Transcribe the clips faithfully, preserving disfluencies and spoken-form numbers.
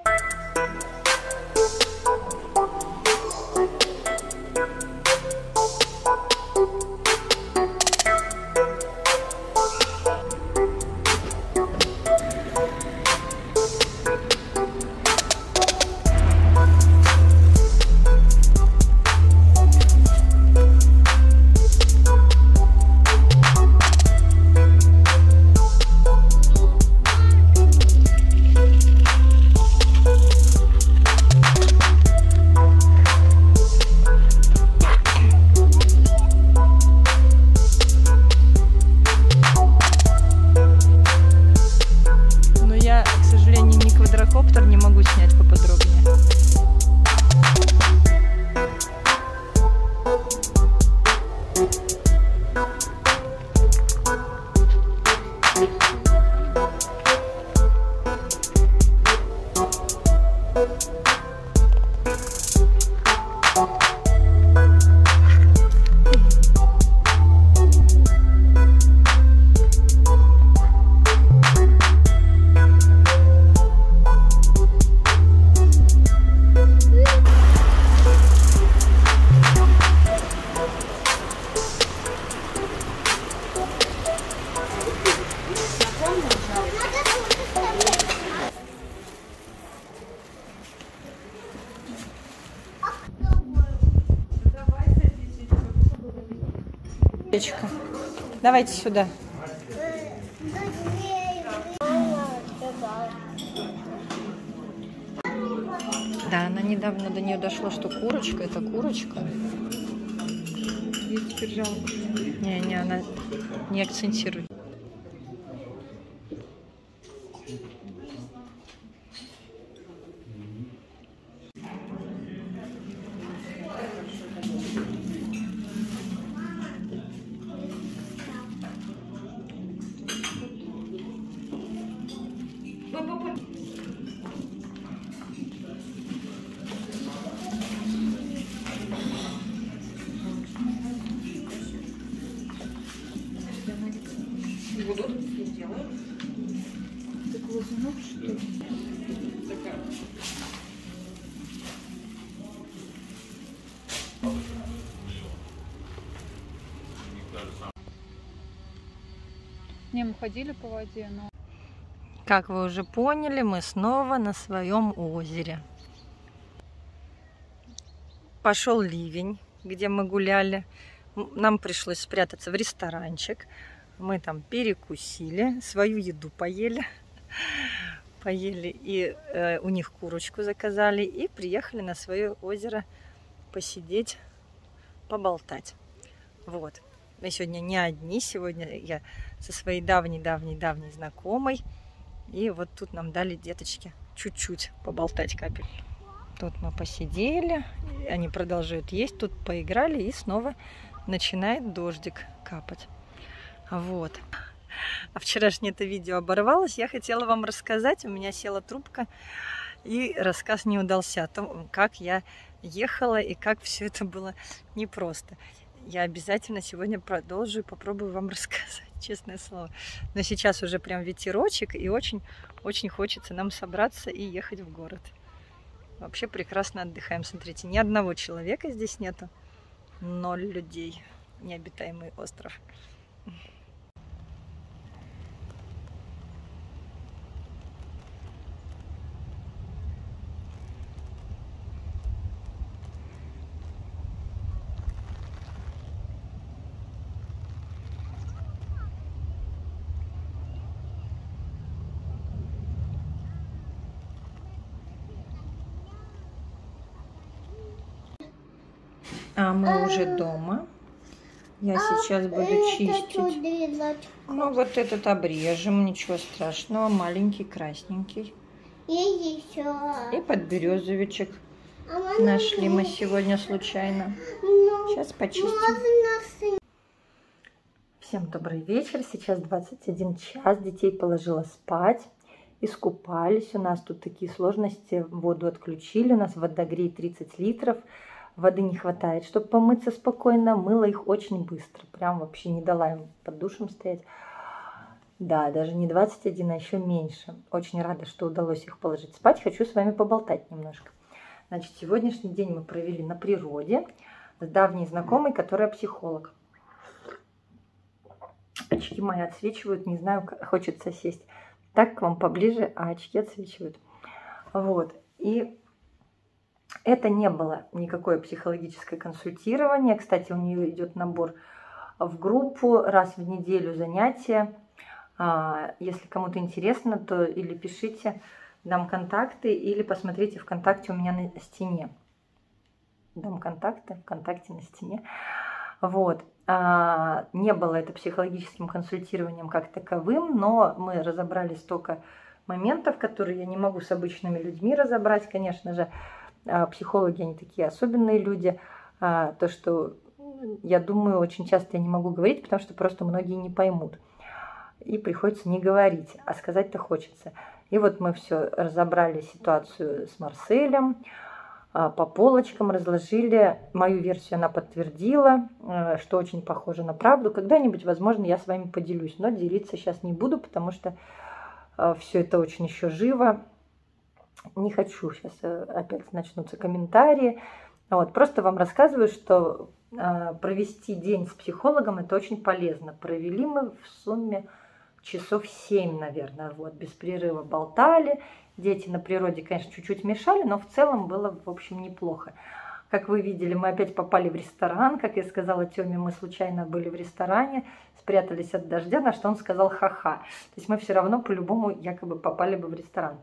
Не могу снять поподробнее. Давайте сюда. Да, она недавно до нее дошло, что курочка, это курочка. Ей теперь жалко. Не, не, она не акцентирует. Его тут не делаем. Так глазунок, что ли? Такая. Не, мы ходили по воде, но... Как вы уже поняли, мы снова на своем озере. Пошел ливень, где мы гуляли. Нам пришлось спрятаться в ресторанчик. Мы там перекусили, свою еду поели. Поели и э, у них курочку заказали. И приехали на свое озеро посидеть, поболтать. Вот. Мы сегодня не одни. Сегодня я со своей давней-давней-давней знакомой. И вот тут нам дали деточки чуть-чуть поболтать капель. Тут мы посидели, они продолжают есть, тут поиграли, и снова начинает дождик капать. Вот. А вчерашнее это видео оборвалось, я хотела вам рассказать, у меня села трубка, и рассказ не удался о том, как я ехала и как все это было непросто. Я обязательно сегодня продолжу и попробую вам рассказать, честное слово. Но сейчас уже прям ветерочек, и очень-очень хочется нам собраться и ехать в город. Вообще прекрасно отдыхаем. Смотрите, ни одного человека здесь нету. Ноль людей. Необитаемый остров. А мы уже дома. Я сейчас буду чистить. Ну, вот этот обрежем, ничего страшного. Маленький, красненький. И подберезовичек нашли мы сегодня случайно. Сейчас почистим. Всем добрый вечер. Сейчас двадцать один час. Детей положила спать. Искупались. У нас тут такие сложности. Воду отключили. У нас водогрей тридцать литров. Воды не хватает, чтобы помыться спокойно. Мыла их очень быстро. Прям вообще не дала им под душем стоять. Да, даже не двадцать один, а еще меньше. Очень рада, что удалось их положить спать. Хочу с вами поболтать немножко. Значит, сегодняшний день мы провели на природе с давней знакомой, которая психолог. Очки мои отсвечивают, не знаю, хочется сесть так к вам поближе, а очки отсвечивают. Вот. И это не было никакое психологическое консультирование. Кстати, у нее идет набор в группу раз в неделю занятия. Если кому-то интересно, то или пишите, дам контакты, или посмотрите ВКонтакте у меня на стене. Дам контакты, ВКонтакте на стене. Вот. Не было это психологическим консультированием как таковым, но мы разобрали столько моментов, которые я не могу с обычными людьми разобрать. Конечно же, психологи, они такие особенные люди. То, что я думаю, очень часто я не могу говорить, потому что просто многие не поймут. И приходится не говорить, а сказать-то хочется. И вот мы все разобрали ситуацию с Марселем, по полочкам разложили. Мою версию она подтвердила, что очень похоже на правду. Когда-нибудь, возможно, я с вами поделюсь, но делиться сейчас не буду, потому что все это очень еще живо. Не хочу, сейчас опять начнутся комментарии. Вот, просто вам рассказываю, что провести день с психологом – это очень полезно. Провели мы в сумме часов семь, наверное, вот, без перерыва болтали. Дети на природе, конечно, чуть-чуть мешали, но в целом было, в общем, неплохо. Как вы видели, мы опять попали в ресторан. Как я сказала Тёме, мы случайно были в ресторане, спрятались от дождя, на что он сказал ха-ха. То есть мы все равно по-любому якобы попали бы в ресторан.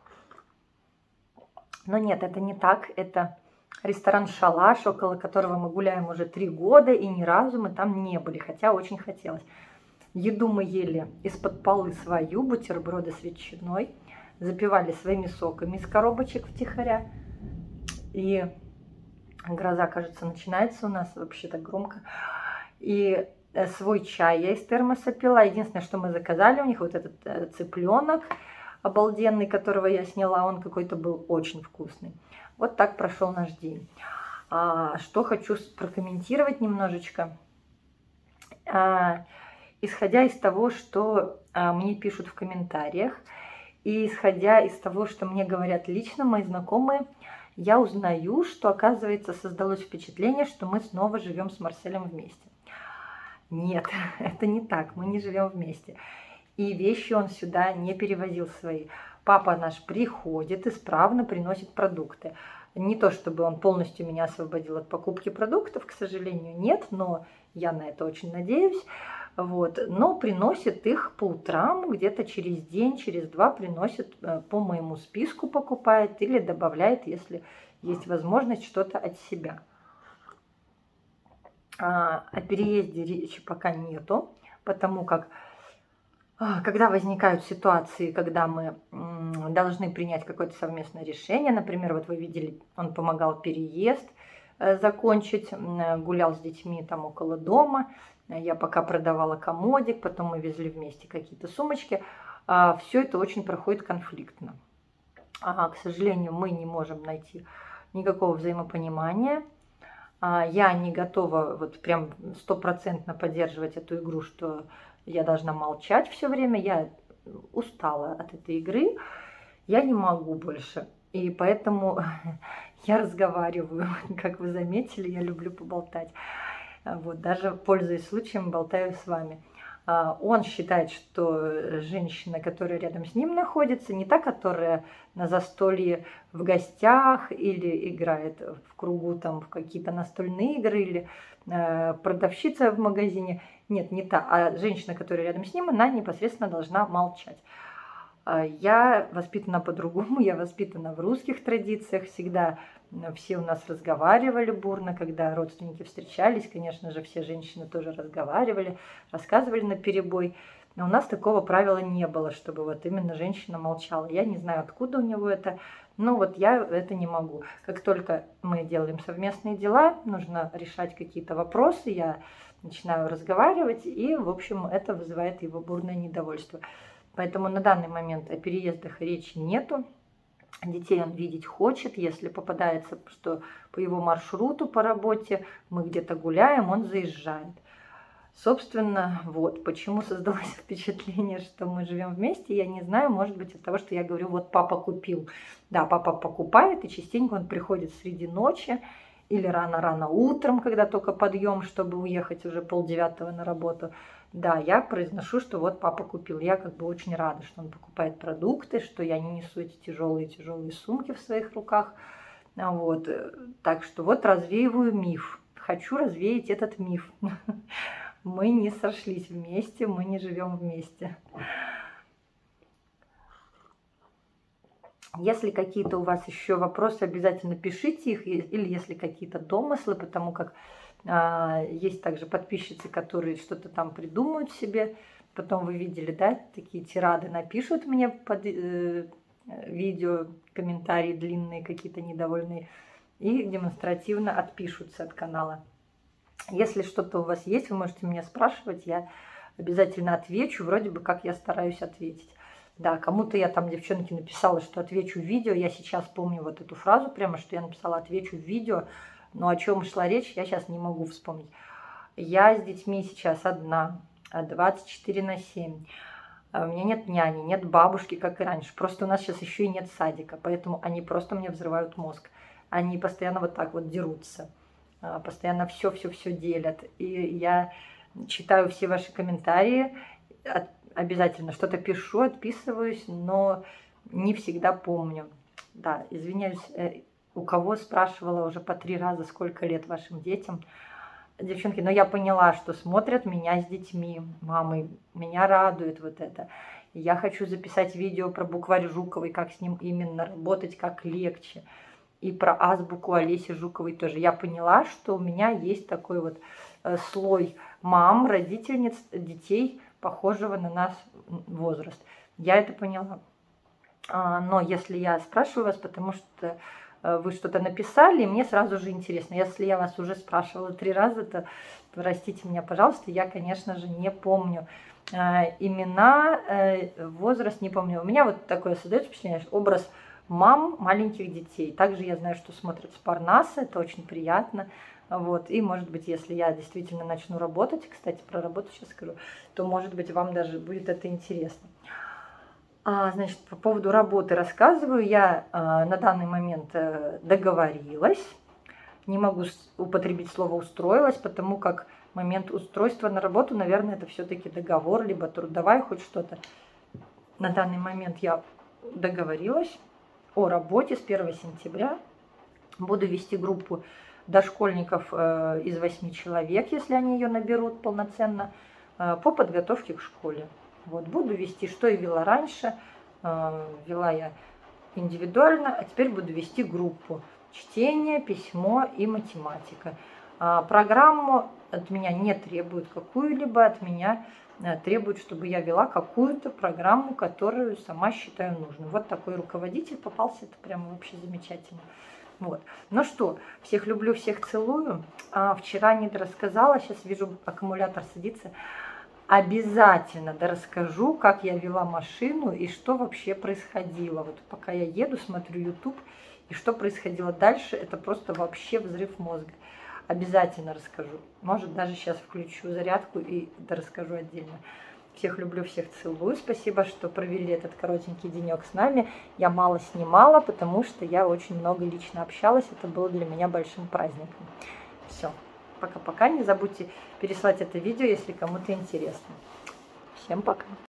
Но нет, это не так. Это ресторан «Шалаш», около которого мы гуляем уже три года, и ни разу мы там не были, хотя очень хотелось. Еду мы ели из-под полы свою, бутерброды с ветчиной, запивали своими соками из коробочек втихаря. И гроза, кажется, начинается у нас вообще так громко. И свой чай я из термоса пила. Единственное, что мы заказали у них, вот этот цыпленок обалденный, которого я сняла, он какой-то был очень вкусный. Вот так прошел наш день. А, что хочу прокомментировать немножечко. А, исходя из того, что а, мне пишут в комментариях, и исходя из того, что мне говорят лично мои знакомые, я узнаю, что, оказывается, создалось впечатление, что мы снова живем с Марселем вместе. Нет, это не так, мы не живем вместе. И вещи он сюда не перевозил свои. Папа наш приходит, исправно приносит продукты. Не то, чтобы он полностью меня освободил от покупки продуктов, к сожалению, нет, но я на это очень надеюсь. Вот. Но приносит их по утрам, где-то через день, через два приносит по моему списку, покупает или добавляет, если есть возможность, что-то от себя. О переезде речи пока нету, потому как когда возникают ситуации, когда мы должны принять какое-то совместное решение, например, вот вы видели, он помогал переезд закончить, гулял с детьми там около дома, я пока продавала комодик, потом мы везли вместе какие-то сумочки, все это очень проходит конфликтно. К сожалению, мы не можем найти никакого взаимопонимания. Я не готова вот прям стопроцентно поддерживать эту игру, что я должна молчать все время. Я устала от этой игры. Я не могу больше. И поэтому я разговариваю. Как вы заметили, я люблю поболтать. Вот, даже пользуясь случаем, болтаю с вами. Он считает, что женщина, которая рядом с ним находится, не та, которая на застолье в гостях или играет в кругу там в какие-то настольные игры, или продавщица в магазине. Нет, не та. А женщина, которая рядом с ним, она непосредственно должна молчать. Я воспитана по-другому, я воспитана в русских традициях. Всегда все у нас разговаривали бурно, когда родственники встречались. Конечно же, все женщины тоже разговаривали, рассказывали наперебой. Но у нас такого правила не было, чтобы вот именно женщина молчала. Я не знаю, откуда у него это, но вот я это не могу. Как только мы делаем совместные дела, нужно решать какие-то вопросы, я начинаю разговаривать, и, в общем, это вызывает его бурное недовольство. Поэтому на данный момент о переездах речи нету. Детей он видеть хочет. Если попадается, что по его маршруту по работе мы где-то гуляем, он заезжает. Собственно, вот почему создалось впечатление, что мы живем вместе, я не знаю, может быть от того, что я говорю, вот папа купил. Да, папа покупает, и частенько он приходит среди ночи или рано-рано утром, когда только подъем, чтобы уехать уже полдевятого на работу. Да, я произношу, что вот папа купил. Я как бы очень рада, что он покупает продукты, что я не несу эти тяжелые-тяжелые сумки в своих руках. Вот. Так что вот развеиваю миф. Хочу развеять этот миф. Мы не сошлись вместе, мы не живем вместе. Если какие-то у вас еще вопросы, обязательно пишите их, или если какие-то домыслы, потому как а, есть также подписчицы, которые что-то там придумают себе. Потом вы видели, да, такие тирады напишут мне под э, видео, комментарии длинные, какие-то недовольные, и демонстративно отпишутся от канала. Если что-то у вас есть, вы можете меня спрашивать, я обязательно отвечу, вроде бы как я стараюсь ответить. Да, кому-то я там, девчонки, написала, что отвечу в видео, я сейчас помню вот эту фразу прямо, что я написала отвечу в видео, но о чем шла речь, я сейчас не могу вспомнить. Я с детьми сейчас одна, двадцать четыре на семь. У меня нет няни, нет бабушки, как и раньше. Просто у нас сейчас еще и нет садика, поэтому они просто мне взрывают мозг. Они постоянно вот так вот дерутся, постоянно все-все-все делят. И я читаю все ваши комментарии, обязательно что-то пишу, отписываюсь, но не всегда помню. Да, извиняюсь, у кого спрашивала уже по три раза, сколько лет вашим детям. Девчонки, но я поняла, что смотрят меня с детьми, мамой, меня радует вот это. Я хочу записать видео про букварь Жуковой, как с ним именно работать, как легче. И про азбуку Олеси Жуковой тоже. Я поняла, что у меня есть такой вот э, слой мам, родительниц, детей, похожего на нас возраст. Я это поняла. А, но если я спрашиваю вас, потому что э, вы что-то написали, мне сразу же интересно. Если я вас уже спрашивала три раза, то простите меня, пожалуйста, я, конечно же, не помню э, имена, э, возраст не помню. У меня вот такое создается впечатление, образ мам маленьких детей. Также я знаю, что смотрят с Парнаса, это очень приятно. Вот. И, может быть, если я действительно начну работать, кстати, про работу сейчас скажу, то, может быть, вам даже будет это интересно. А, значит, по поводу работы рассказываю. Я а, на данный момент а, договорилась. Не могу употребить слово «устроилась», потому как момент устройства на работу, наверное, это все-таки договор, либо трудовая, хоть что-то. На данный момент я договорилась о работе с первого сентября. Буду вести группу дошкольников э, из восьми человек, если они ее наберут полноценно, э, по подготовке к школе. Вот, буду вести, что и вела раньше. Э, вела я индивидуально, а теперь буду вести группу. Чтение, письмо и математика. Э, программу от меня не требуют какую-либо, от меня требует, чтобы я вела какую-то программу, которую сама считаю нужной. Вот такой руководитель попался, это прямо вообще замечательно. Вот. Ну что, всех люблю, всех целую. А, вчера не дорассказала, сейчас вижу, аккумулятор садится. Обязательно дорасскажу, как я вела машину и что вообще происходило. Вот пока я еду, смотрю YouTube, и что происходило дальше, это просто вообще взрыв мозга. Обязательно расскажу. Может, даже сейчас включу зарядку и расскажу отдельно. Всех люблю, всех целую. Спасибо, что провели этот коротенький денек с нами. Я мало снимала, потому что я очень много лично общалась. Это было для меня большим праздником. Все. Пока-пока. Не забудьте переслать это видео, если кому-то интересно. Всем пока.